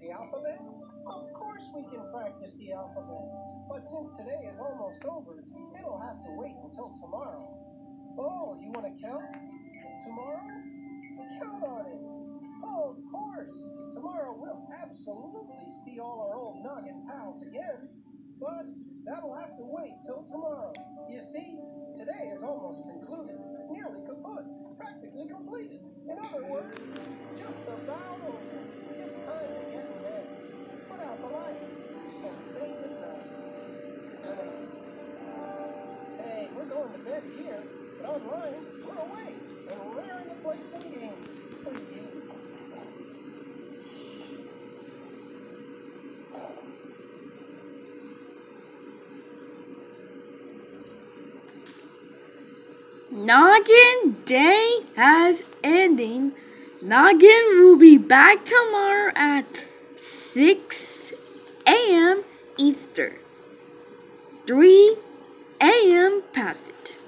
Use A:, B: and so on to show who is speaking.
A: the alphabet? Of course we can practice the alphabet. But since today is almost over, it'll have to wait until tomorrow. Oh, you want to count? Tomorrow? Count on it. Oh, of course. Tomorrow we'll absolutely see all our old Noggin pals again. But that'll have to wait till tomorrow. You see, today is almost concluded, nearly kaput, practically completed. In other words, just about over. It's time to get in bed, put out the lights, and say goodnight. Hey, we're going to bed here, but online, we're awake and raring to play some games. For you.
B: Noggin day has ending. Noggin will be back tomorrow at 6 a.m. Eastern, 3 a.m. Pacific.